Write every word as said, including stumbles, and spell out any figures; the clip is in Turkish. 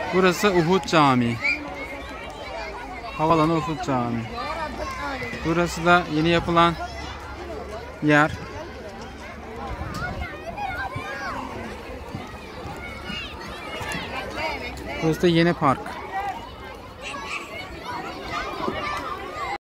Burası Uhud Camii. Havalanı Uhud Camii. Burası da yeni yapılan yer. Burası da yeni park.